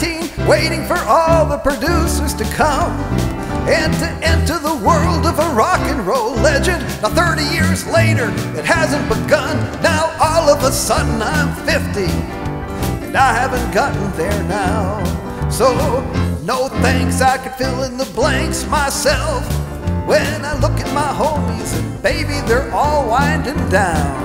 19, waiting for all the producers to come and to enter the world of a rock and roll legend. Now 30 years later, it hasn't begun. Now all of a sudden I'm 50, and I haven't gotten there now. So no thanks, I could fill in the blanks myself when I look at my homies and baby, they're all winding down.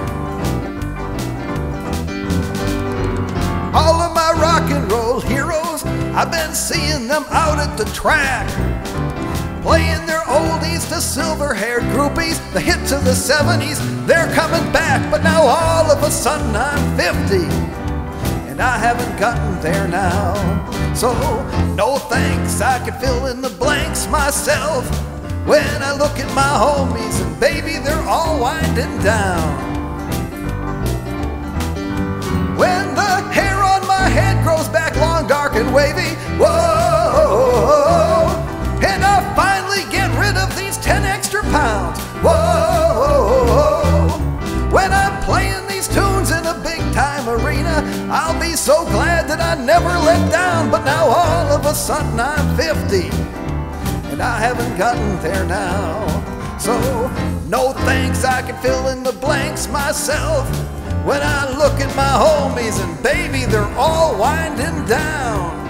All of my rock and roll heroes, I've been seeing them out at the track, playing their oldies to silver-haired groupies. The hits of the 70s, they're coming back. But now all of a sudden I'm 50, and I haven't gotten there now. So no thanks, I could fill in the blanks myself when I look at my homies and baby, they're all winding down. When the hair on my head grows back long, dark and wavy, whoa, and I finally get rid of these 10 extra pounds, whoa, when I'm playing these tunes in a big time arena, I'll be so glad that I never let down. But now all of a sudden I'm 50, and I haven't gotten there now. So no thanks, I can fill in the blanks myself when I look at my homies and baby, they're all winding down.